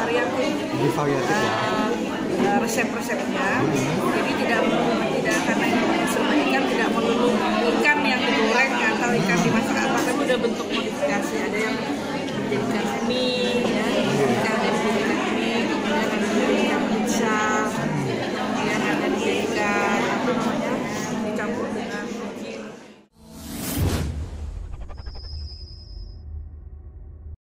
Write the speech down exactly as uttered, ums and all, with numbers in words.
variatif. Lebih variatif ya. Uh, resep-resepnya. Jadi tidak tidak karena ini serba ikan, tidak melulu ikan yang digoreng atau ikan dimasak apa, tapi udah bentuk modifikasi. Ada yang dijadikan mie,